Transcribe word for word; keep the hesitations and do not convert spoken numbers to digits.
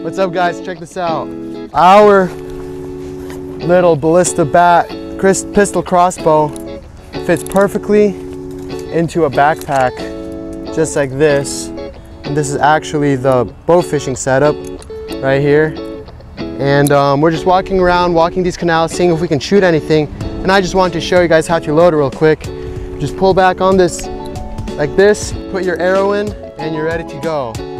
What's up guys, check this out. Our little Ballista Bat pistol crossbow fits perfectly into a backpack just like this. And this is actually the bow fishing setup right here. And um, we're just walking around, walking these canals, seeing if we can shoot anything. And I just wanted to show you guys how to load it real quick. Just pull back on this like this, put your arrow in, and you're ready to go.